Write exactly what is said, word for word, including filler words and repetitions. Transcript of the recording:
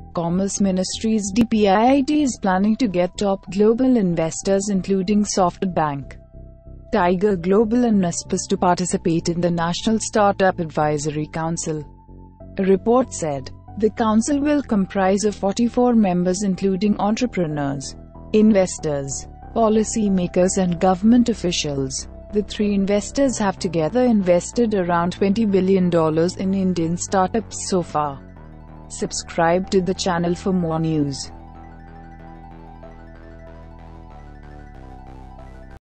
Commerce Ministry's D P I I T is planning to get top global investors including SoftBank, Tiger Global and Naspers to participate in the National Startup Advisory Council. A report said, the council will comprise of forty-four members including entrepreneurs, investors, policymakers and government officials. The three investors have together invested around twenty billion dollars in Indian startups so far. Subscribe to the channel for more news.